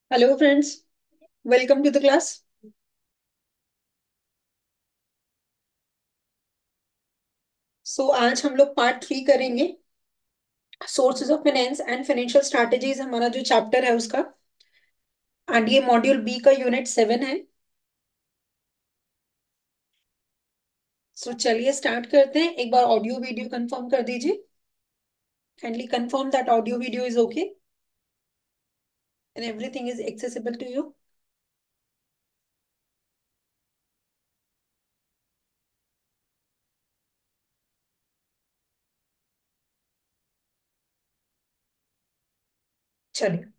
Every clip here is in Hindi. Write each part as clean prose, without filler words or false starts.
Hello friends, welcome to the class. आज हम लोग पार्ट 3 करेंगे। Sources of finance and financial strategies हमारा जो चैप्टर है उसका। एंड ये मॉड्यूल बी का यूनिट 7 है। चलिए स्टार्ट करते हैं। एक बार ऑडियो वीडियो कंफर्म कर दीजिए। Kindly confirm that audio video is okay and everything is accessible to you. चलिए।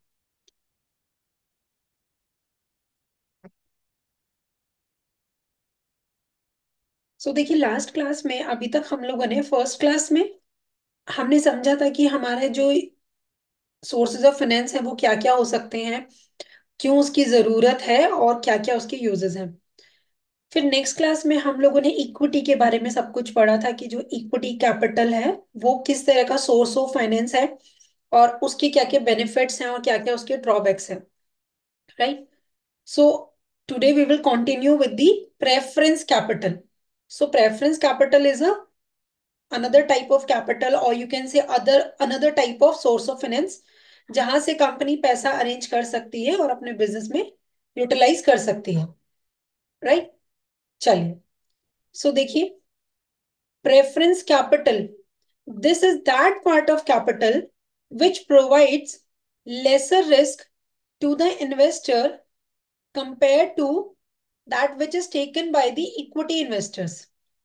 देखिए, लास्ट क्लास में अभी तक हम लोगों ने फर्स्ट क्लास में हमने समझा था कि हमारे जो सोर्सेज ऑफ फाइनेंस है वो क्या क्या हो सकते हैं, क्यों उसकी जरूरत है और क्या क्या उसके यूजेस हैं। फिर नेक्स्ट क्लास में हम लोगों ने इक्विटी के बारे में सब कुछ पढ़ा था कि जो इक्विटी कैपिटल है वो किस तरह का सोर्स ऑफ फाइनेंस है और उसके क्या क्या बेनिफिट्स हैं और क्या क्या उसके ड्रॉबैक्स हैं। Right. So today we will continue with the preference capital. Preference capital is a another type of capital or you can say other another type of source of finance जहां से कंपनी पैसा अरेंज कर सकती है और अपने बिजनेस में यूटिलाइज कर सकती है। राइट। चलिए। देखिए, preference capital. This is that part of capital which provides lesser risk to the investor compared to that which is taken by the equity investors.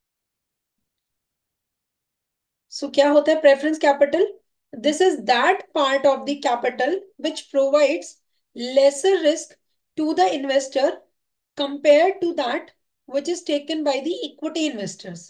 क्या होता है preference capital? This is that part of the capital which provides lesser risk to the investor compared to that which is taken by the equity investors.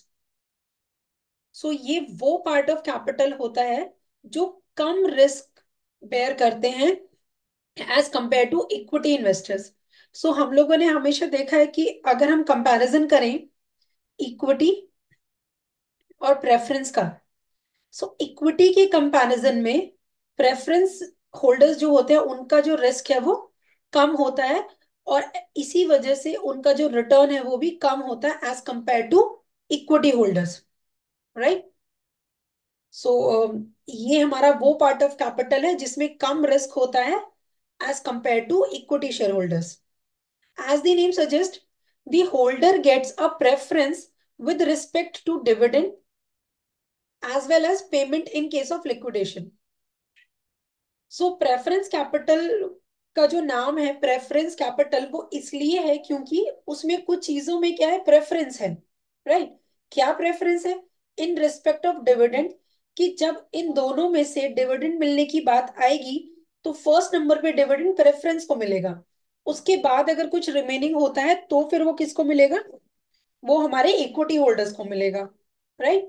ये वो पार्ट ऑफ कैपिटल होता है जो कम रिस्क बेयर करते हैं as compare to equity investors. हम लोगों ने हमेशा देखा है कि अगर हम कंपैरिजन करें इक्विटी और प्रेफरेंस का, इक्विटी के कंपैरिजन में प्रेफरेंस होल्डर्स जो होते हैं उनका जो रिस्क है वो कम होता है और इसी वजह से उनका जो रिटर्न है वो भी कम होता है as compare to equity holders. Right. So ये हमारा वो पार्ट ऑफ कैपिटल है जिसमें कम रिस्क होता है as compare to equity share holders. As the name suggest, the holder gets a preference with respect to dividend as well as payment in case of liquidation. Preference capital का जो नाम है प्रेफरेंस कैपिटल वो इसलिए है क्योंकि उसमें कुछ चीजों में क्या है, प्रेफरेंस है। राइट। क्या प्रेफरेंस है? इन रिस्पेक्ट ऑफ डिविडेंड, कि जब इन दोनों में से डिविडेंड मिलने की बात आएगी तो फर्स्ट नंबर पे डिविडेंड प्रेफरेंस को मिलेगा। उसके बाद अगर कुछ रिमेनिंग होता है तो फिर वो किसको मिलेगा? वो हमारे इक्विटी होल्डर्स को मिलेगा। Right.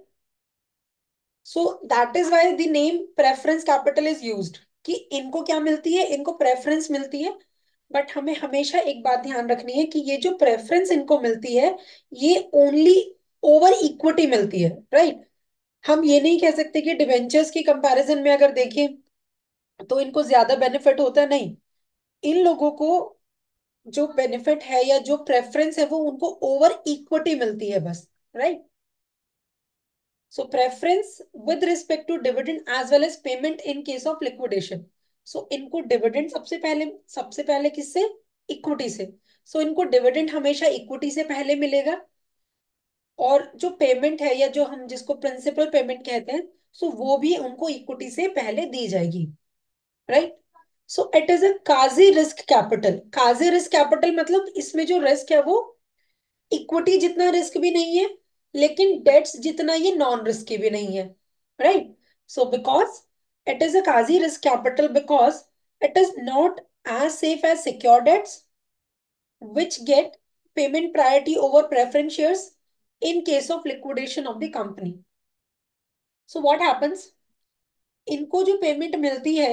That is why the name preference capital is used, कि इनको क्या मिलती है, इनको प्रेफरेंस मिलती है। बट हमें हमेशा एक बात ध्यान रखनी है कि ये जो प्रेफरेंस इनको मिलती है ये ओनली ओवर इक्विटी मिलती है। राइट। हम ये नहीं कह सकते कि डिवेंचर्स की कंपैरिजन में अगर देखें तो इनको ज्यादा बेनिफिट होता है, नहीं। इन लोगों को जो बेनिफिट है या जो प्रेफरेंस है वो उनको ओवर इक्विटी मिलती है बस। Right. Preference with respect to dividend as well as payment in case of liquidation. इनको डिविडेंड सबसे पहले किससे? इक्विटी से। इनको डिविडेंड हमेशा इक्विटी से पहले मिलेगा और जो पेमेंट है या जो हम जिसको प्रिंसिपल पेमेंट कहते हैं, वो भी उनको इक्विटी से पहले दी जाएगी। Right. It is a quasi risk capital. Quasi risk capital मतलब इसमें जो रिस्क है वो इक्विटी जितना रिस्क भी नहीं है लेकिन डेट्स जितना ये नॉन रिस्की भी नहीं है। Right. Because it is a quasi risk capital because it is not as safe as secure debts which get payment priority over preference shares in case of liquidation of the company. What happens? इनको जो पेमेंट मिलती है,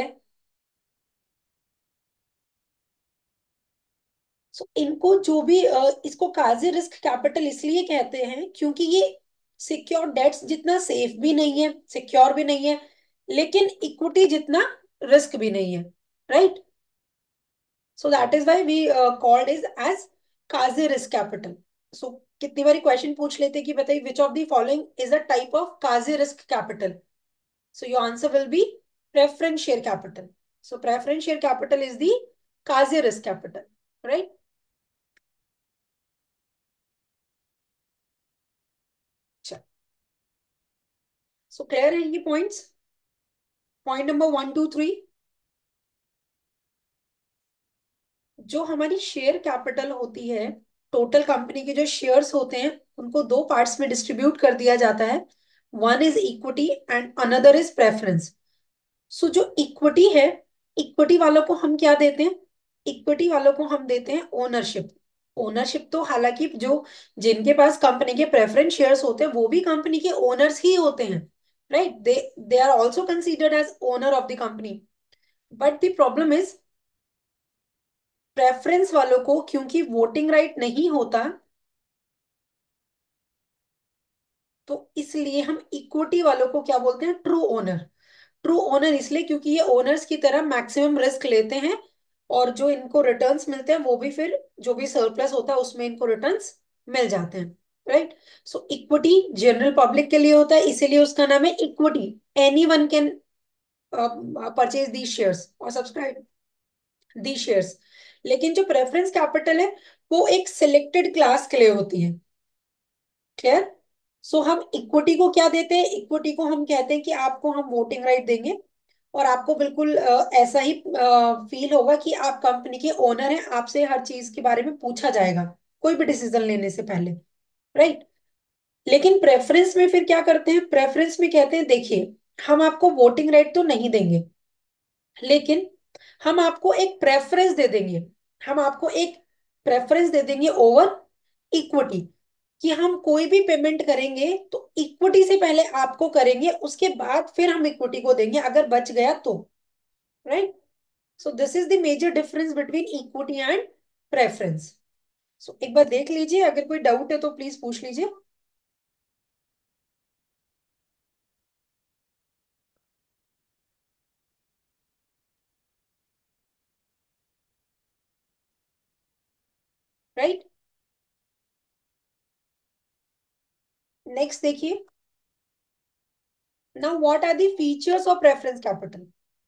इनको जो भी इसको काजी रिस्क कैपिटल इसलिए कहते हैं क्योंकि ये सिक्योर डेट्स जितना सेफ भी नहीं है, सिक्योर भी नहीं है, लेकिन इक्विटी जितना रिस्क भी नहीं है। Right. So that is why we called is as quasi risk capital. So कितनी बारी क्वेश्चन पूछ लेते कि बताइए which of the following is a type of quasi risk capital. So your answer will be preference share capital. So preference share capital is the quasi risk capital, right. So clear है ये पॉइंट्स. Point number 1 2 3. जो हमारी शेयर कैपिटल होती है, टोटल कंपनी के जो शेयर्स होते हैं उनको दो पार्ट्स में डिस्ट्रीब्यूट कर दिया जाता है. One is equity and another is preference. So जो इक्विटी है, इक्विटी वालों को हम क्या देते हैं? इक्विटी वालों को हम देते हैं ओनरशिप. ओनरशिप तो हालांकि जो जिनके पास कंपनी के प्रेफरेंस शेयर्स होते हैं वो भी कंपनी के ओनर्स ही होते हैं, right. They are also considered as owner of the company. But the problem is preference वालों को क्योंकि वोटिंग राइट नहीं होता, तो इसलिए हम इक्विटी वालों को क्या बोलते हैं? True owner. ट्रू ओनर इसलिए क्योंकि ये ओनर्स की तरह मैक्सिमम रिस्क लेते हैं और जो इनको रिटर्न्स मिलते हैं वो भी फिर जो भी सरप्लस होता है उसमें इनको रिटर्न्स मिल जाते हैं, right. So equity general public के लिए होता है, इसीलिए उसका नाम है equity. Any one can purchase the shares और सब्सक्राइब दी शेयर्स. लेकिन जो प्रेफरेंस कैपिटल है वो एक सिलेक्टेड क्लास के लिए होती है. क्लियर. सो हम इक्विटी को क्या देते हैं? इक्विटी को हम कहते हैं कि आपको हम वोटिंग राइट देंगे और आपको बिल्कुल ऐसा ही फील होगा कि आप कंपनी के ओनर हैं, आपसे हर चीज के बारे में पूछा जाएगा कोई भी डिसीजन लेने से पहले, राइट. लेकिन प्रेफरेंस में फिर क्या करते हैं? प्रेफरेंस में कहते हैं देखिए हम आपको वोटिंग राइट तो नहीं देंगे, लेकिन हम आपको एक प्रेफरेंस दे देंगे. हम आपको एक प्रेफरेंस दे देंगे ओवर इक्विटी, कि हम कोई भी पेमेंट करेंगे तो इक्विटी से पहले आपको करेंगे, उसके बाद फिर हम इक्विटी को देंगे अगर बच गया तो, right. So this is the major difference between equity and preference. So एक बार देख लीजिए, अगर कोई डाउट है तो प्लीज पूछ लीजिए, राइट. नेक्स्ट देखिए. Now what are the features of preference capital?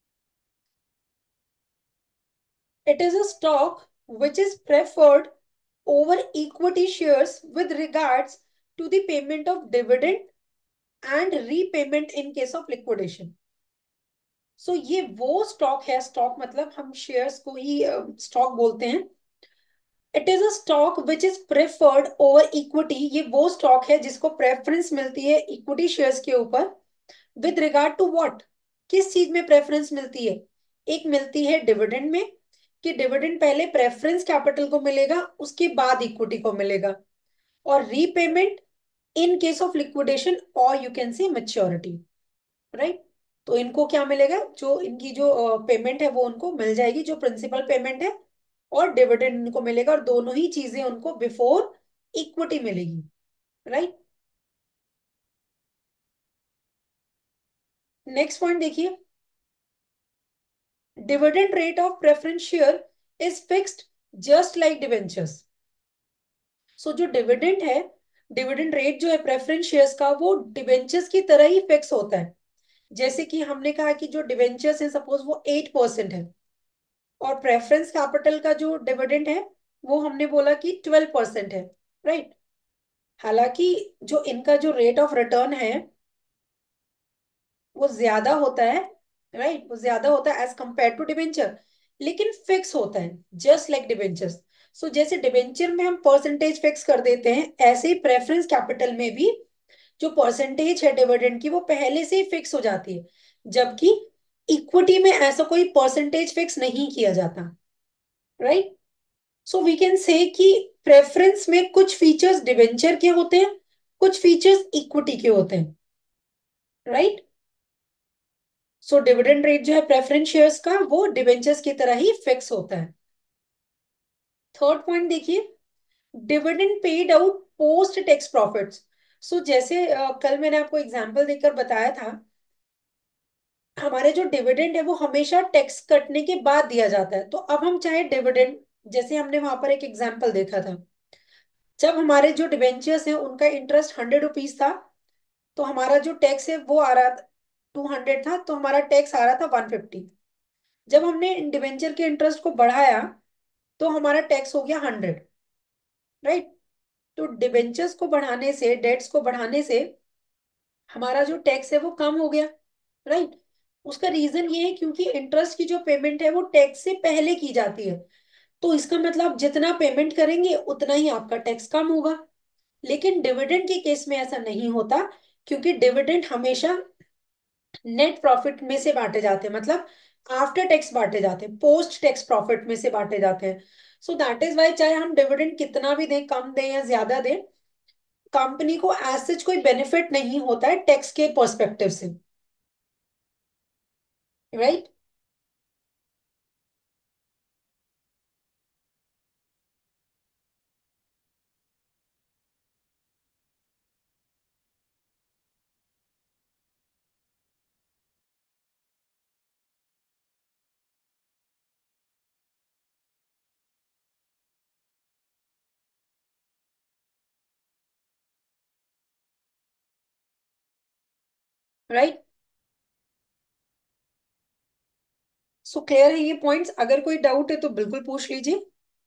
It is a stock which is preferred over equity shares with regards to the payment of dividend and repayment in case of liquidation. So ये वो स्टॉक है, स्टॉक मतलब हम शेयर्स को ही स्टॉक बोलते हैं. It is a stock which is preferred over equity. ये वो स्टॉक है जिसको प्रेफरेंस मिलती है इक्विटी शेयर्स के ऊपर. With regard to what? किस चीज में प्रेफरेंस मिलती है? एक मिलती है डिविडेंड में, कि डिविडेंड पहले प्रेफरेंस कैपिटल को मिलेगा उसके बाद इक्विटी को मिलेगा. और repayment in case of liquidation और you can say maturity, right. तो इनको क्या मिलेगा? जो इनकी जो पेमेंट है वो उनको मिल जाएगी, जो प्रिंसिपल पेमेंट है और डिविडेंड इनको मिलेगा, और दोनों ही चीजें उनको बिफोर इक्विटी मिलेगी, राइट. नेक्स्ट पॉइंट देखिए. Dividend rate of preference share is fixed just like debentures. So जो डिविडेंड है, डिविडेंड रेट जो है प्रेफरेंस शेयर्स का, वो डिवेंचर्स की तरह ही फिक्स होता है. जैसे कि हमने कहा कि जो डिवेंचर्स है सपोज वो 8% है, और प्रेफरेंस कैपिटल का जो डिविडेंड है वो हमने बोला कि 12% है, राइट. हालांकि जो इनका जो रेट ऑफ रिटर्न है वो ज्यादा होता है, राइट. वो ज्यादा होता है एज कंपेयर टू डिबेंचर, लेकिन फिक्स होता है जस्ट लाइक डिबेंचर्स. सो जैसे डिबेंचर में हम परसेंटेज फिक्स कर देते हैं, ऐसे ही प्रेफरेंस कैपिटल में भी जो परसेंटेज है डिविडेंड की वो पहले से ही फिक्स हो जाती है, जबकि इक्विटी में ऐसा कोई परसेंटेज फिक्स नहीं किया जाता, right. So we can say कि प्रेफरेंस में कुछ फीचर्स डिबेंचर के होते हैं, कुछ फीचर्स इक्विटी के होते हैं, राइट. सो डिविडेंड रेट जो है प्रेफरेंस शेयर्स का वो डिबेंचर्स की तरह ही फिक्स होता है. थर्ड पॉइंट देखिए. Dividend paid out post tax profits. So जैसे कल मैंने आपको एग्जांपल देकर बताया था हमारे जो डिविडेंड है वो हमेशा टैक्स कटने के बाद दिया जाता है। तो अब हम चाहे डिविडेंड, जैसे हमने वहां पर एक एग्जांपल देखा था, जब हमारे जो डिबेंचर्स हैं उनका इंटरेस्ट 100 रुपीज था, तो हमारा जो टैक्स है वो आ रहा था 200 था, तो हमारा टैक्स आ रहा था 150। जब हमने डिबेंचर के इंटरेस्ट को बढ़ाया तो हमारा टैक्स हो गया 100। राइट। तो डिबेंचर्स को बढ़ाने से, डेट्स को बढ़ाने से हमारा जो टैक्स है वो कम हो गया। राइट। उसका रीजन ये है क्योंकि इंटरेस्ट की जो पेमेंट है वो टैक्स से पहले की जाती है। तो इसका मतलब जितना पेमेंट करेंगे उतना ही आपका टैक्स कम होगा। लेकिन डिविडेंड के केस में ऐसा नहीं होता, क्योंकि डिविडेंड हमेशा नेट प्रॉफिट में से बांटे जाते हैं, मतलब आफ्टर टैक्स बांटे जाते हैं, पोस्ट टैक्स प्रॉफिट में से बांटे जाते हैं। सो दैट इज वाई चाहे हम डिविडेंड कितना भी दें, कम दें या ज्यादा दें, कंपनी को एज सच कोई बेनिफिट नहीं होता है टैक्स के पर्सपेक्टिव से। राइट। राइट। सो क्लियर है ये पॉइंट्स? अगर कोई डाउट है तो बिल्कुल पूछ लीजिए।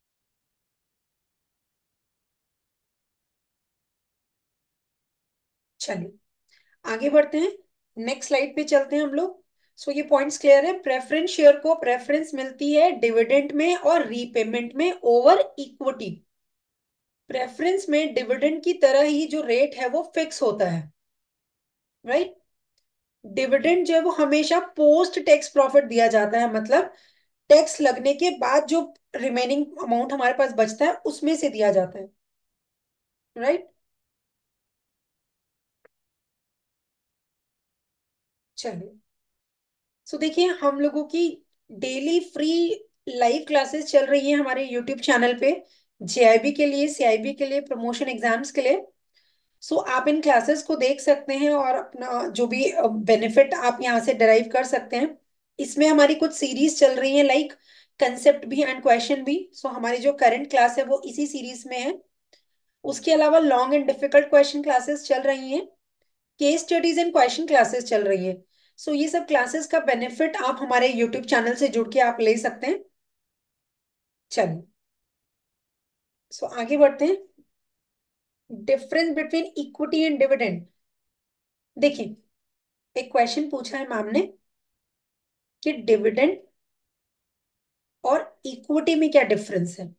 चलिए आगे बढ़ते हैं, नेक्स्ट स्लाइड पे चलते हैं हम लोग। सो ये पॉइंट्स क्लियर है, प्रेफरेंस शेयर को प्रेफरेंस मिलती है डिविडेंड में और रीपेमेंट में ओवर इक्विटी। प्रेफरेंस में डिविडेंड की तरह ही जो रेट है वो फिक्स होता है। राइट। डिविडेंड जो है वो हमेशा पोस्ट टैक्स प्रॉफिट दिया जाता है, मतलब टैक्स लगने के बाद जो रिमेनिंग अमाउंट हमारे पास बचता है उसमें से दिया जाता है। राइट। चलिए, सो देखिए हम लोगों की डेली फ्री लाइव क्लासेस चल रही हैं हमारे यूट्यूब चैनल पे, जेआईबी के लिए, सीआईबी के लिए, प्रमोशन एग्जाम्स के लिए। सो आप इन क्लासेस को देख सकते हैं और अपना जो भी बेनिफिट आप यहाँ से डिराइव कर सकते हैं। इसमें हमारी कुछ सीरीज चल रही हैं, लाइक कंसेप्ट भी एंड क्वेश्चन भी। सो हमारी जो करंट क्लास है वो इसी सीरीज में है। उसके अलावा long and difficult question classes चल रही हैं, case studies and question classes चल रही है। सो ये सब क्लासेस का बेनिफिट आप हमारे यूट्यूब चैनल से जुड़ के आप ले सकते हैं। चलिए, सो आगे बढ़ते हैं। Difference between equity and dividend. देखिए, एक क्वेश्चन पूछा है मैम ने कि डिविडेंड और इक्विटी में क्या डिफरेंस है।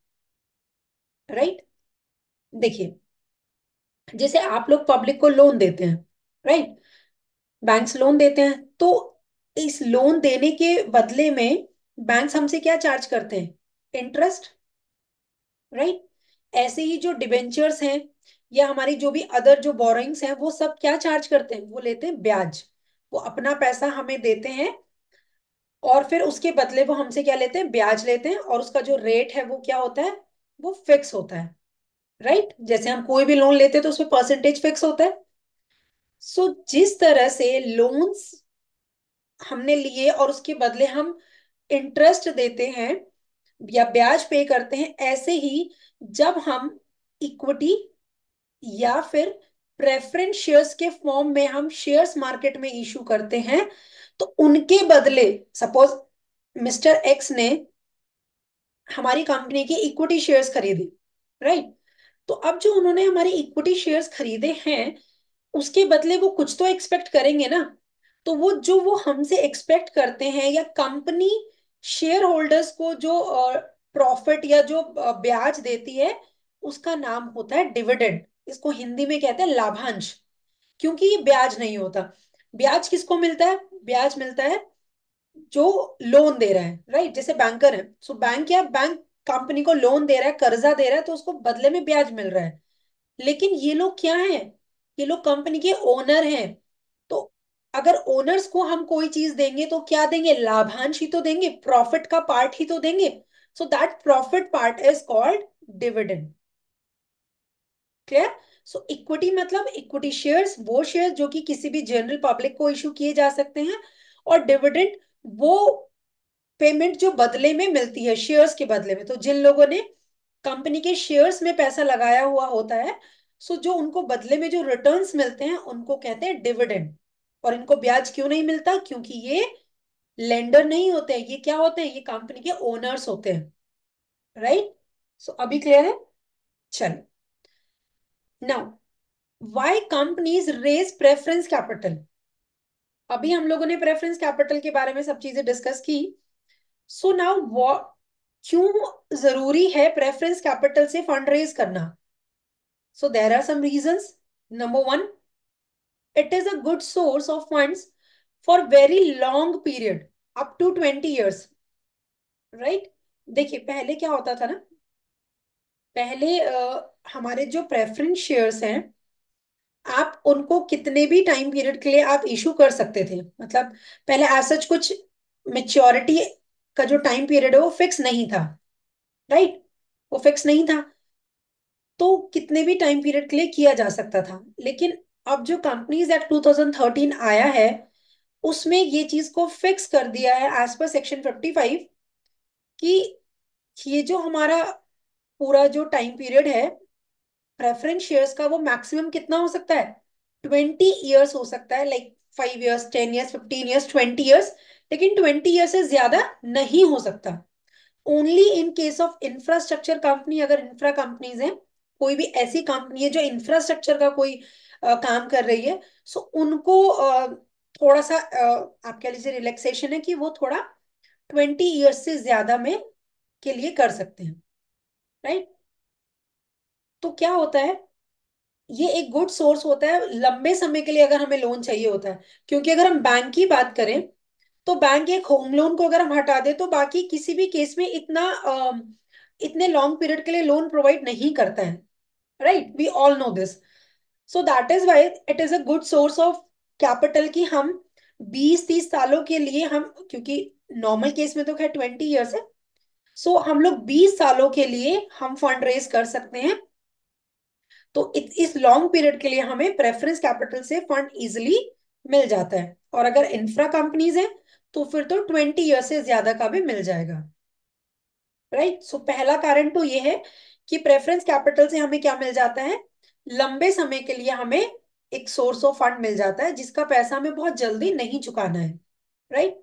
राइट। देखिए, जैसे आप लोग पब्लिक को लोन देते हैं, राइट, बैंक्स लोन देते हैं, तो इस लोन देने के बदले में बैंक्स हमसे क्या चार्ज करते हैं? इंटरेस्ट। राइट। ऐसे ही जो डिबेंचर्स हैं या हमारी जो भी अदर जो बोरोइंग्स हैं वो सब क्या चार्ज करते हैं? वो लेते हैं ब्याज। वो अपना पैसा हमें देते हैं और फिर उसके बदले वो हमसे क्या लेते हैं? ब्याज लेते हैं, और उसका जो रेट है वो क्या होता है? वो फिक्स होता है। राइट। जैसे हम कोई भी लोन लेते हैं तो उसमें परसेंटेज फिक्स होता है। सो जिस तरह से लोन्स हमने लिए और उसके बदले हम इंटरेस्ट देते हैं या ब्याज पे करते हैं, ऐसे ही जब हम इक्विटी या फिर प्रेफरेंस शेयर्स के फॉर्म में हम शेयर्स मार्केट में इशू करते हैं, तो उनके बदले सपोज मिस्टर एक्स ने हमारी कंपनी के इक्विटी शेयर्स खरीदे। राइट। तो अब जो उन्होंने हमारे इक्विटी शेयर्स खरीदे हैं, उसके बदले वो कुछ तो एक्सपेक्ट करेंगे ना। तो वो जो वो हमसे एक्सपेक्ट करते हैं या कंपनी शेयर होल्डर्स को जो प्रॉफिट या जो ब्याज देती है, उसका नाम होता है डिविडेंड। इसको हिंदी में कहते हैं लाभांश। क्योंकि ये ब्याज नहीं होता। ब्याज किसको मिलता है? ब्याज मिलता है जो लोन दे रहा है। राइट। जैसे बैंकर है, सो बैंक, क्या बैंक कंपनी को लोन दे रहा है, कर्जा दे रहा है, तो उसको बदले में ब्याज मिल रहा है। लेकिन ये लोग क्या हैं? ये लोग कंपनी के ओनर हैं। तो अगर ओनर्स को हम कोई चीज देंगे तो क्या देंगे? लाभांश ही तो देंगे, प्रॉफिट का पार्ट ही तो देंगे। So that profit part is called dividend. Clear? So equity मतलब इक्विटी शेयर्स, वो शेयर जो कि किसी भी जनरल पब्लिक को इशू किए जा सकते हैं, और डिविडेंड वो पेमेंट जो बदले में मिलती है शेयर्स के बदले में। तो जिन लोगों ने कंपनी के शेयर्स में पैसा लगाया हुआ होता है, सो जो उनको बदले में जो रिटर्न्स मिलते हैं उनको कहते हैं डिविडेंड। और इनको ब्याज क्यों नहीं मिलता? क्योंकि ये लेंडर नहीं होते हैं, ये क्या होते हैं, ये कंपनी के ओनर्स होते हैं। राइट? सो अभी क्लियर है? चलो, now why companies raise preference capital. अभी हम लोगों ने प्रेफरेंस कैपिटल के बारे में सब चीजें डिस्कस की। सो नाउ क्यों जरूरी है प्रेफरेंस कैपिटल से फंड रेज करना? So there are some reasons. Number one, it is a good source of funds for very long period, up to 20 years. राइट? देखिए पहले क्या होता था ना, पहले हमारे जो प्रेफरेंस शेयर्स हैं, आप उनको कितने भी टाइम पीरियड के लिए आप इशू कर सकते थे। मतलब पहले ऐसा कुछ मेच्योरिटी का जो टाइम पीरियड है वो फिक्स नहीं था। राइट? वो फिक्स नहीं था, तो कितने भी टाइम पीरियड के लिए किया जा सकता था। लेकिन अब जो कंपनीज एक्ट 2013 आया है, उसमें ये चीज को फिक्स कर दिया है एज पर सेक्शन 55 कि ये जो हमारा पूरा जो टाइम पीरियड है प्रेफरेंस शेयर्स का, वो मैक्सिमम कितना हो सकता है? 20 ईयर्स हो सकता है। Like 5 years, 10 years, 15 years, 20 years. लेकिन 20 ईयर से ज्यादा नहीं हो सकता। Only in case of infrastructure company, अगर इंफ्रा कंपनीज हैं, कोई भी ऐसी कंपनी है जो इंफ्रास्ट्रक्चर का कोई काम कर रही है, सो उनको थोड़ा सा आप कह लीजिए रिलैक्सेशन है कि वो थोड़ा 20 ईयर्स से ज्यादा में के लिए कर सकते हैं। राइट? तो क्या होता है, ये एक गुड सोर्स होता है लंबे समय के लिए अगर हमें लोन चाहिए होता है। क्योंकि अगर हम बैंक की बात करें, तो बैंक एक होम लोन को अगर हम हटा दे तो बाकी किसी भी केस में इतने लॉन्ग पीरियड के लिए लोन प्रोवाइड नहीं करता है। Right? We all know this. So that is why it is a good source of capital कि हम 20-30 सालों के लिए हम, क्योंकि नॉर्मल केस में तो खैर 20 ईयर्स है, सो हम लोग 20 सालों के लिए हम फंड रेज कर सकते हैं। तो इस लॉन्ग पीरियड के लिए हमें प्रेफरेंस कैपिटल से फंड इजिली मिल जाता है। और अगर इंफ्रा कंपनीज है तो फिर तो 20 ईयर से ज्यादा का भी मिल जाएगा। राइट? सो पहला कारण तो ये है कि प्रेफरेंस कैपिटल से हमें क्या मिल जाता है, लंबे समय के लिए हमें एक सोर्स ऑफ फंड मिल जाता है जिसका पैसा हमें बहुत जल्दी नहीं चुकाना है। Right?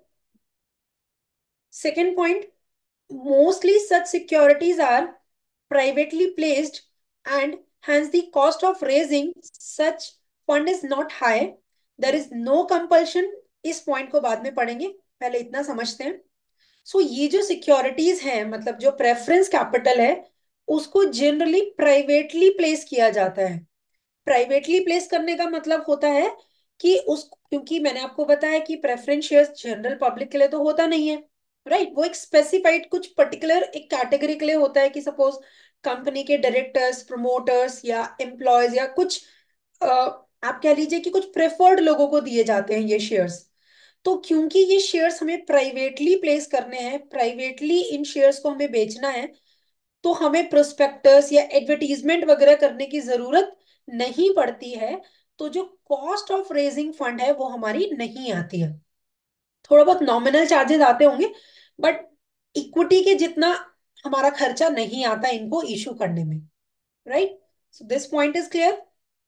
Second point, mostly such securities are privately placed and hence the cost of raising such fund is not high. There is no compulsion. इस पॉइंट को बाद में पढ़ेंगे, पहले इतना समझते हैं। सो ये जो सिक्योरिटीज हैं, मतलब जो प्रेफरेंस कैपिटल है, उसको जनरली प्राइवेटली प्लेस किया जाता है। प्राइवेटली प्लेस करने का मतलब होता है कि उस, क्योंकि मैंने आपको बताया कि प्रेफरेंस शेयर्स जनरल पब्लिक के लिए तो होता नहीं है। राइट? वो एक स्पेसिफाइड कुछ पर्टिकुलर एक कैटेगरी के लिए होता है कि सपोज कंपनी के डायरेक्टर्स, प्रमोटर्स या एम्प्लॉयज या कुछ आप कह लीजिए कि कुछ प्रेफर्ड लोगों को दिए जाते हैं ये शेयर्स। तो क्योंकि ये शेयर्स हमें प्राइवेटली प्लेस करने हैं, प्राइवेटली इन शेयर्स को हमें बेचना है, तो हमें प्रोस्पेक्टस या एडवर्टीजमेंट वगैरह करने की जरूरत नहीं पड़ती है। तो जो कॉस्ट ऑफ रेजिंग फंड है वो हमारी नहीं आती है। थोड़ा बहुत नॉमिनल चार्जेस आते होंगे, बट इक्विटी के जितना हमारा खर्चा नहीं आता इनको इशू करने में। Right? So this point is clear.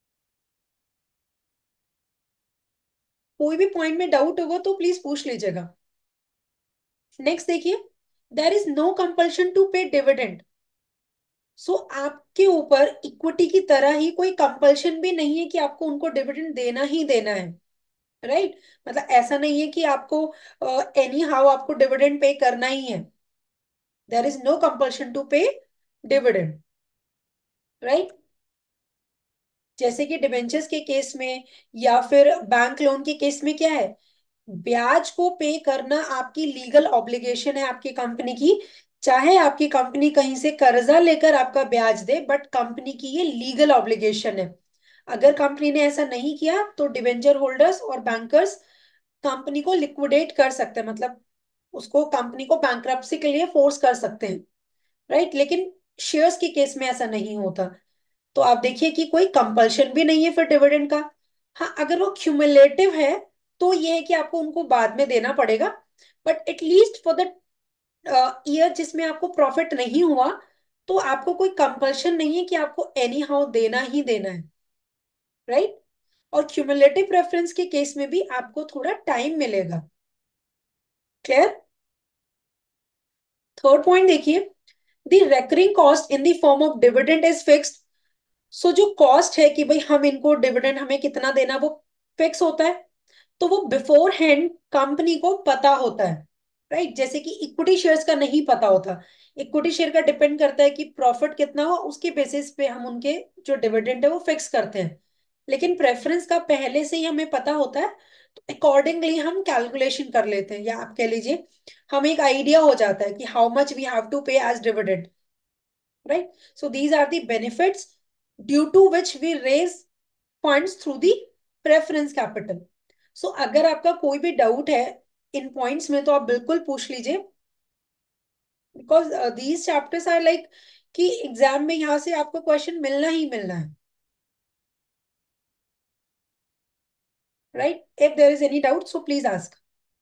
कोई भी पॉइंट में डाउट होगा तो प्लीज पूछ लीजिएगा। नेक्स्ट देखिए, there is no compulsion to pay dividend. So आपके ऊपर इक्विटी की तरह ही कोई कंपल्शन भी नहीं है कि आपको उनको डिविडेंड देना ही देना है। राइट? मतलब ऐसा नहीं है कि आपको एनी हाउ आपको डिविडेंड पे करना ही है। There is no compulsion to pay dividend. Right? जैसे कि डिबेंचर्स के केस में या फिर बैंक लोन के केस में क्या है, ब्याज को पे करना आपकी लीगल ऑब्लिगेशन है आपकी कंपनी की। चाहे आपकी कंपनी कहीं से कर्जा लेकर आपका ब्याज दे, बट कंपनी की ये लीगल ऑब्लिगेशन है। अगर कंपनी ने ऐसा नहीं किया तो डिबेंचर होल्डर्स और बैंकर्स कंपनी को लिक्विडेट कर सकते हैं, मतलब उसको कंपनी को बैंक्रप्सी के लिए फोर्स कर सकते हैं। राइट? लेकिन शेयर्स के केस में ऐसा नहीं होता। तो आप देखिए कि कोई कंपल्शन भी नहीं है फिर डिविडेंड का। हाँ, अगर वो क्यूमुलेटिव है तो ये है कि आपको उनको बाद में देना पड़ेगा, but at least for the year जिसमें आपको प्रॉफिट नहीं हुआ, तो आपको कोई कंपल्शन नहीं है कि आपको एनी हाउ देना ही देना है, राइट। और क्यूमुलेटिव प्रेफरेंस के केस में भी आपको थोड़ा टाइम मिलेगा। क्लियर। थर्ड पॉइंट देखिए, the recurring cost in the form of dividend is fixed. So जो कॉस्ट है कि भाई हम इनको डिविडेंड हमें कितना देना, वो फिक्स होता है। तो वो बिफोर हैंड कंपनी को पता होता है, राइट। जैसे कि इक्विटी शेयर्स का नहीं पता होता। इक्विटी शेयर का डिपेंड करता है कि प्रॉफिट कितना हो, उसके बेसिस पे हम उनके जो डिविडेंड है वो फिक्स करते हैं। लेकिन प्रेफरेंस का पहले से ही हमें पता होता है, तो अकॉर्डिंगली हम कैलकुलेशन कर लेते हैं, या आप कह लीजिए हमें एक आइडिया हो जाता है कि how much we have to pay as dividend, right. So these are the benefits due to which we raise funds through the preference capital. So अगर आपका कोई भी डाउट है इन पॉइंट्स में, तो आप बिल्कुल पूछ लीजिए, because these chapters are like कि एग्जाम में यहाँ से आपको क्वेश्चन मिलना ही मिलना है, right. If there is any doubt so please ask.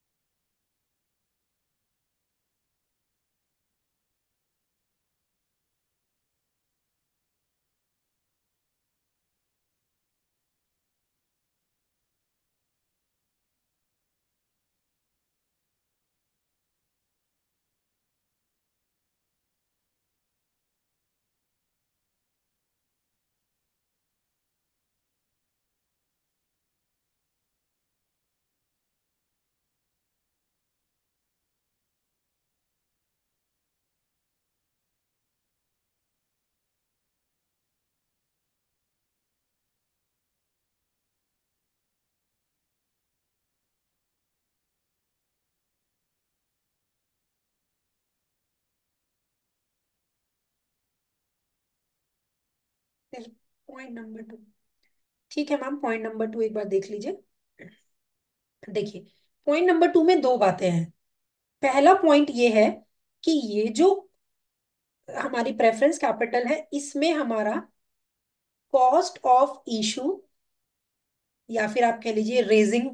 Point number two, ठीक है मैम, पॉइंट नंबर टू एक बार देख लीजिए। देखिए, पॉइंट नंबर टू में दो बातें हैं। पहला पॉइंट ये है कि ये जो हमारी प्रेफरेंस कैपिटल है, इसमें हमारा कॉस्ट ऑफ इशू, या फिर आप कह लीजिए रेजिंग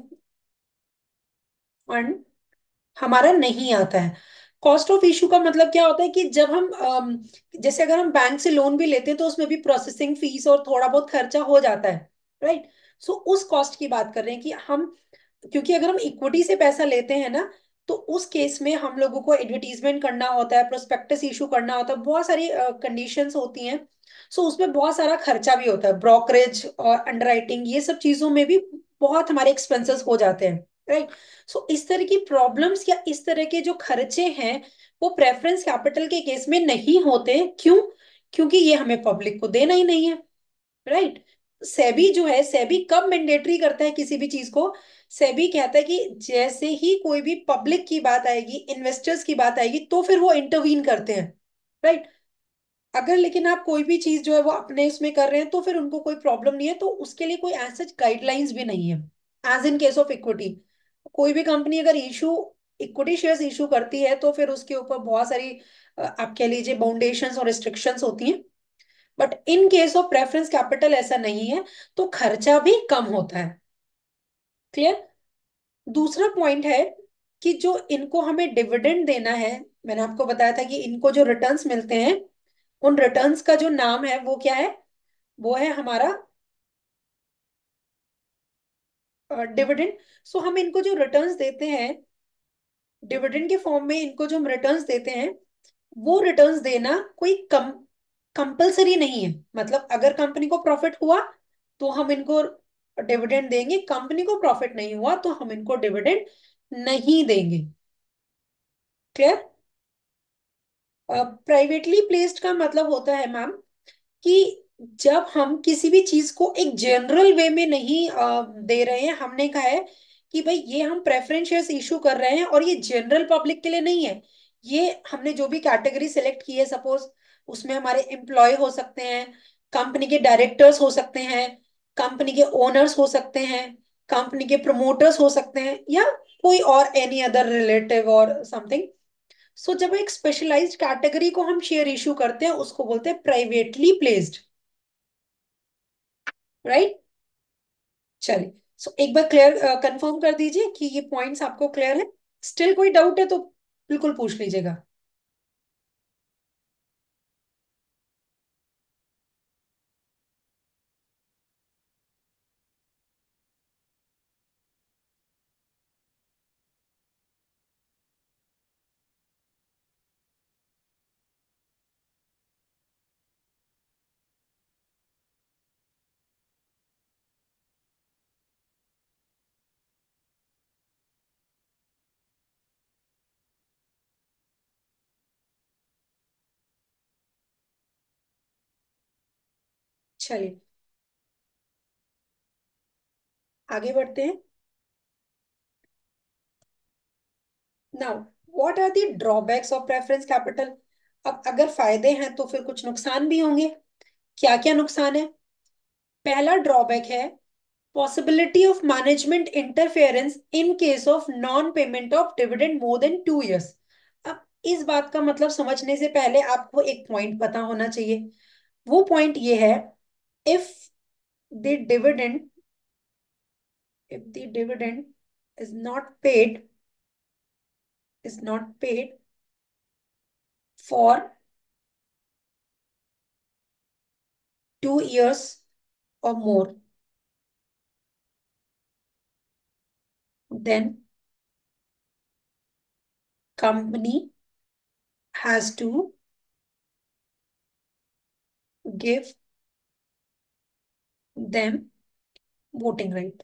फंड, हमारा नहीं आता है। कॉस्ट ऑफ इशू का मतलब क्या होता है कि जब हम जैसे अगर हम बैंक से लोन भी लेते हैं तो उसमें भी प्रोसेसिंग फीस और थोड़ा बहुत खर्चा हो जाता है, राइट। सो उस कॉस्ट की बात कर रहे हैं कि हम, क्योंकि अगर हम इक्विटी से पैसा लेते हैं ना, तो उस केस में हम लोगों को एडवर्टीजमेंट करना होता है, प्रोस्पेक्टस इशू करना होता है, बहुत सारी कंडीशंस होती हैं। सो उसमें बहुत सारा खर्चा भी होता है, ब्रोकरेज और अंडरराइटिंग, ये सब चीजों में भी बहुत हमारे एक्सपेंसेस हो जाते हैं, राइट। सो इस तरह की प्रॉब्लम्स या इस तरह के जो खर्चे हैं, वो प्रेफरेंस कैपिटल के केस में नहीं होते। क्यों? क्योंकि ये हमें पब्लिक को देना ही नहीं है, राइट। सेबी जो है, सेबी कब मैंडेटरी करता है किसी भी चीज को? सेबी कहता है कि जैसे ही कोई भी पब्लिक की बात आएगी, इन्वेस्टर्स की बात आएगी, तो फिर वो इंटरवीन करते हैं, राइट। अगर लेकिन आप कोई भी चीज जो है वो अपने उसमें कर रहे हैं, तो फिर उनको कोई प्रॉब्लम नहीं है, तो उसके लिए कोई ऐसा गाइडलाइंस भी नहीं है। As in case of equity, कोई भी कंपनी अगर इशू इक्विटी शेयर्स इशू करती है, तो फिर उसके ऊपर बहुत सारी आप कह लीजिए बाउंडेशंस और रिस्ट्रिक्शंस होती हैं। But in case of preference capital ऐसा नहीं है, तो खर्चा भी कम होता है। क्लियर। दूसरा पॉइंट है कि जो इनको हमें डिविडेंड देना है, मैंने आपको बताया था कि इनको जो रिटर्न्स मिलते हैं, उन रिटर्न्स का जो नाम है वो क्या है? वो है हमारा डिविडेंड। सो हम इनको जो रिटर्न्स देते हैं, डिविडेंड के फॉर्म में इनको जो हम रिटर्न्स देते हैं, वो रिटर्न्स देना कोई कंपलसरी नहीं है। मतलब अगर कंपनी को प्रॉफिट हुआ तो हम इनको डिविडेंड देंगे, कंपनी को प्रॉफिट नहीं हुआ तो हम इनको डिविडेंड नहीं देंगे। क्लियर। प्राइवेटली प्लेस्ड का मतलब होता है मैम कि जब हम किसी भी चीज को एक जनरल वे में नहीं दे रहे हैं, हमने कहा है कि भाई ये हम प्रेफरेंस शेयर्स इशू कर रहे हैं और ये जनरल पब्लिक के लिए नहीं है। ये हमने जो भी कैटेगरी सिलेक्ट की है, सपोज उसमें हमारे एम्प्लॉय हो सकते हैं, कंपनी के डायरेक्टर्स हो सकते हैं, कंपनी के ओनर्स हो सकते हैं, कंपनी के प्रमोटर्स हो सकते हैं, या कोई और एनी अदर रिलेटिव और समथिंग। सो जब एक स्पेशलाइज्ड कैटेगरी को हम शेयर इशू करते हैं, उसको बोलते हैं प्राइवेटली प्लेस्ड, राइट। चलिए, सो एक बार क्लियर कंफर्म कर दीजिए कि ये पॉइंट्स आपको क्लियर है। स्टिल कोई डाउट है तो बिल्कुल पूछ लीजिएगा। चलिए आगे बढ़ते हैं। Now what are the drawbacks of preference capital. अब अगर फायदे हैं तो फिर कुछ नुकसान भी होंगे। क्या क्या नुकसान है? पहला ड्रॉबैक है possibility of management interference in case of non payment of dividend more than 2 years। अब इस बात का मतलब समझने से पहले आपको एक पॉइंट पता होना चाहिए। वो पॉइंट ये है, if the dividend if the dividend is not paid for 2 years or more, then company has to give them voting right,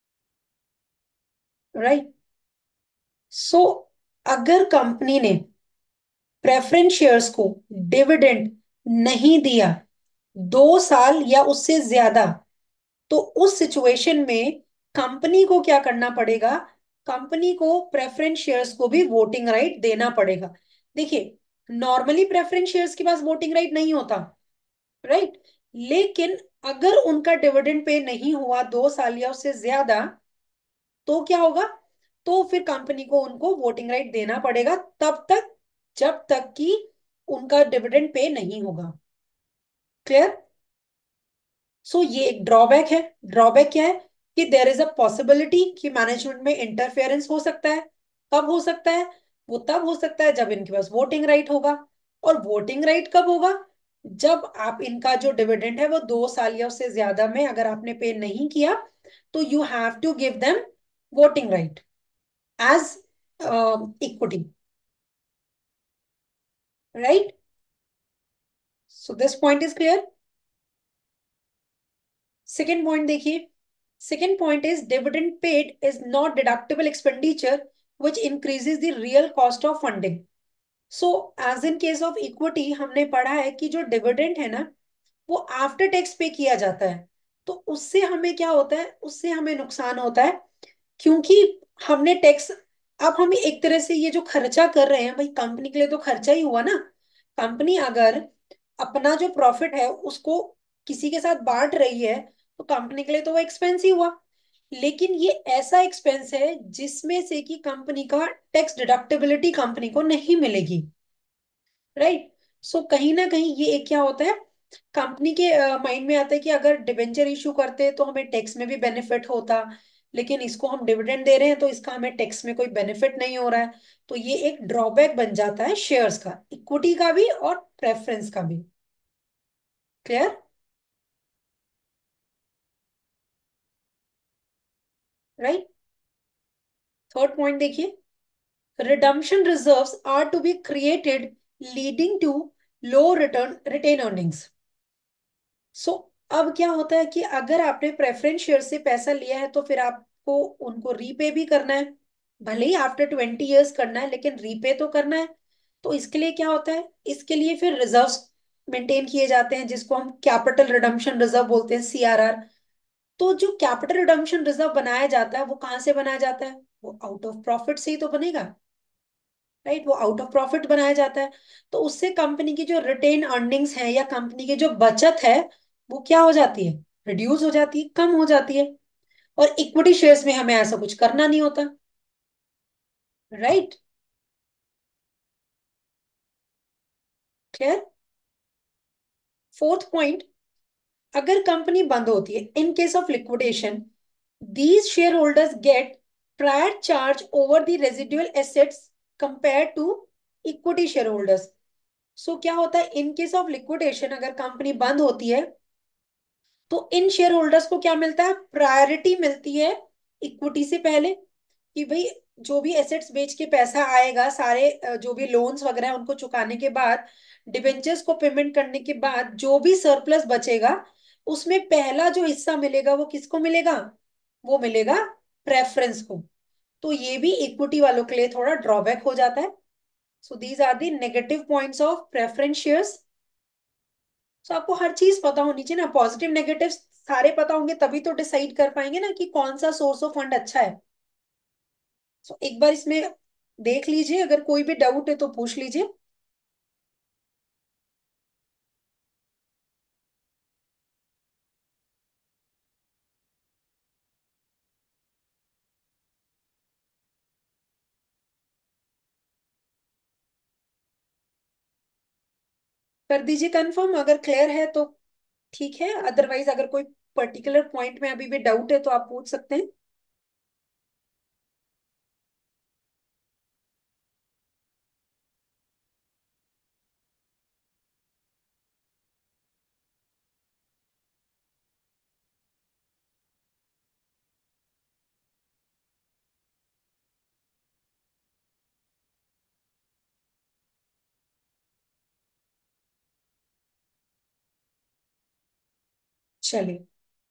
right? सो अगर कंपनी ने प्रेफरेंस शेयर्स को डिविडेंड नहीं दिया 2 साल या उससे ज्यादा, तो उस सिचुएशन में कंपनी को क्या करना पड़ेगा? कंपनी को प्रेफरेंस शेयर्स को भी वोटिंग राइट देना पड़ेगा। देखिए, नॉर्मली प्रेफरेंस शेयर्स के पास वोटिंग राइट नहीं होता, राइट? लेकिन अगर उनका डिविडेंड पे नहीं हुआ 2 साल या उससे ज्यादा, तो क्या होगा? तो फिर कंपनी को उनको वोटिंग राइट देना पड़ेगा तब तक जब तक कि उनका डिविडेंड पे नहीं होगा। क्लियर? सो ये एक ड्रॉबैक है। ड्रॉबैक क्या है? कि देर इज अ पॉसिबिलिटी कि मैनेजमेंट में इंटरफेरेंस हो सकता है। कब हो सकता है? वो तब हो सकता है जब इनके पास वोटिंग राइट होगा। और वोटिंग राइट कब होगा? जब आप इनका जो डिविडेंड है वो 2 साल या उससे ज्यादा में अगर आपने पे नहीं किया, तो you have to give them voting right as equity, right? So this point is clear. Second point देखिए। Second point is dividend paid is not deductible expenditure which increases the real cost of funding. So as in case of equity हमने पढ़ा है कि जो डिविडेंड है ना, वो आफ्टर टैक्स पे किया जाता है। तो उससे हमें क्या होता है? उससे हमें नुकसान होता है, क्योंकि हमने टैक्स, अब हम एक तरह से ये जो खर्चा कर रहे हैं भाई, कंपनी के लिए तो खर्चा ही हुआ ना। कंपनी अगर अपना जो प्रॉफिट है उसको किसी के साथ बांट रही है, तो कंपनी के लिए तो वो एक्सपेंस ही हुआ। लेकिन ये ऐसा एक्सपेंस है जिसमें से कि कंपनी का टैक्स डिडक्टिबिलिटी कंपनी को नहीं मिलेगी, राइट? सो कहीं ना कहीं ये एक क्या होता है, कंपनी के माइंड में आता है कि अगर डिबेंचर इशू करते तो हमें टैक्स में भी बेनिफिट होता, लेकिन इसको हम डिविडेंड दे रहे हैं तो इसका हमें टैक्स में कोई बेनिफिट नहीं हो रहा है। तो ये एक ड्रॉबैक बन जाता है शेयर्स का, इक्विटी का भी और प्रेफरेंस का भी। क्लियर? राइट? थर्ड पॉइंट देखिए। Redemption reserves are to be created leading to low return retained earnings. So अब क्या होता है कि अगर आपने प्रेफरेंस शेयर से पैसा लिया है तो फिर आपको उनको रीपे भी करना है। भले ही आफ्टर 20 ईयर्स करना है, लेकिन रीपे तो करना है। तो इसके लिए क्या होता है? इसके लिए फिर रिजर्व्स मेंटेन किए जाते हैं जिसको हम कैपिटल रिडम्पशन रिजर्व बोलते हैं, CRR। तो जो कैपिटल रिडम्पशन रिजर्व बनाया जाता है वो कहाँ से बनाया जाता है? वो आउट ऑफ प्रॉफिट से ही तो बनेगा, राइट? वो आउट ऑफ प्रॉफिट बनाया जाता है। तो उससे कंपनी की जो रिटेन अर्निंग्स है या कंपनी की जो बचत है, वो क्या हो जाती है? रिड्यूस हो जाती है, कम हो जाती है। और इक्विटी शेयर्स में हमें ऐसा कुछ करना नहीं होता, राइट? क्लियर? फोर्थ पॉइंट, अगर कंपनी बंद होती है in case of liquidation, These shareholders get prior charge over the residual assets compared to equity shareholders. So क्या होता है इन केस ऑफ लिक्विडेशन, अगर कंपनी बंद होती है तो इन शेयर होल्डर्स को क्या मिलता है, प्रायोरिटी मिलती है इक्विटी से पहले, कि भाई जो भी एसेट्स बेच के पैसा आएगा, सारे जो भी लोन्स वगैरह हैं, उनको चुकाने के बाद, डिबेंचर्स को पेमेंट करने के बाद जो भी सरप्लस बचेगा, उसमें पहला जो हिस्सा मिलेगा वो किसको मिलेगा, वो मिलेगा प्रेफरेंस को। तो ये भी इक्विटी वालों के लिए थोड़ा ड्रॉबैक हो जाता है। So these are the negative points of preference shares. So आपको हर चीज पता होनी चाहिए ना, पॉजिटिव नेगेटिव सारे पता होंगे तभी तो डिसाइड कर पाएंगे ना कि कौन सा सोर्स ऑफ फंड अच्छा है। सो एक बार इसमें देख लीजिए, अगर कोई भी डाउट है तो पूछ लीजिए। कर दीजिए कंफर्म, अगर क्लियर है तो ठीक है, अदरवाइज अगर कोई पर्टिकुलर पॉइंट में अभी भी डाउट है तो आप पूछ सकते हैं। चलिए।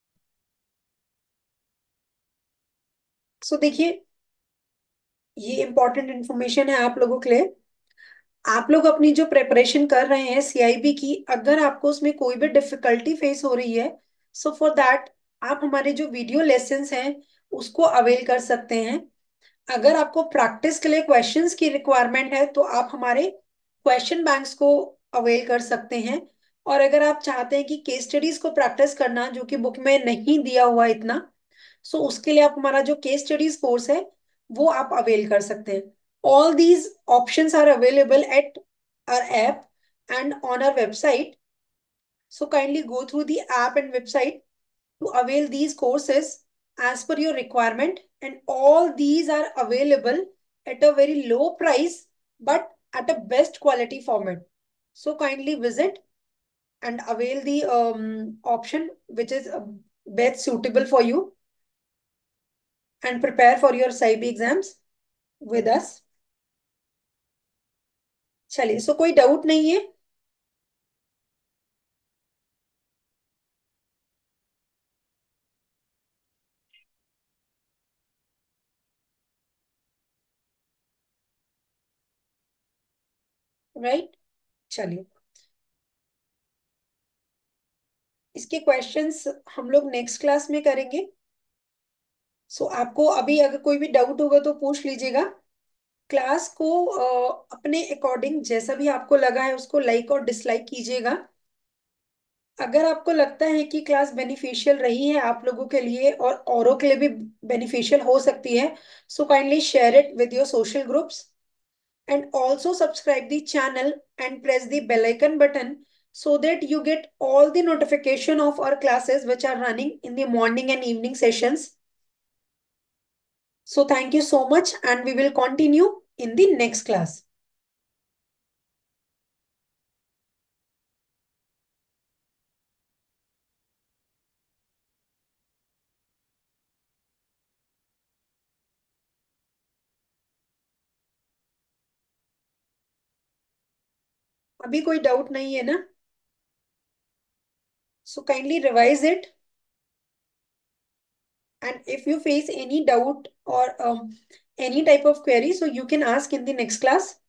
सो देखिए, ये इंपॉर्टेंट इंफॉर्मेशन है आप लोगों के लिए। आप लोग अपनी जो प्रिपरेशन कर रहे हैं सीआईबी की, अगर आपको उसमें कोई भी डिफिकल्टी फेस हो रही है, सो फॉर दैट आप हमारे जो वीडियो लेसन्स हैं उसको अवेल कर सकते हैं। अगर आपको प्रैक्टिस के लिए क्वेश्चंस की रिक्वायरमेंट है तो आप हमारे क्वेश्चन बैंक्स को अवेल कर सकते हैं। और अगर आप चाहते हैं कि केस स्टडीज को प्रैक्टिस करना जो कि बुक में नहीं दिया हुआ इतना, सो उसके लिए आप हमारा जो केस स्टडीज कोर्स है वो आप अवेल कर सकते हैं। All these options are available at our app and on our website. So kindly go through the app and website to avail these courses as per your requirement, and all these are available at a very low price but at a best quality format. So kindly visit and avail the option which is best suitable for you, and prepare for your SIB exams with us. चलिए, सो कोई डाउट नहीं है? राइट। चलिए, इसके क्वेश्चंस हम लोग नेक्स्ट क्लास में करेंगे। सो आपको अभी अगर कोई भी डाउट होगा तो पूछ लीजिएगा। क्लास को अपने अकॉर्डिंग जैसा भी आपको लगा है उसको लाइक और डिसलाइक कीजिएगा। अगर आपको लगता है कि क्लास बेनिफिशियल रही है आप लोगों के लिए और औरों के लिए भी बेनिफिशियल हो सकती है, so kindly share it with your social groups, and also subscribe the channel and press the bell icon button so that you get all the notification of our classes which are running in the morning and evening sessions. So thank you so much, and we will continue in the next class. अभी कोई डाउट नहीं है ना? So kindly revise it, and if you face any doubt or any type of query, so you can ask in the next class.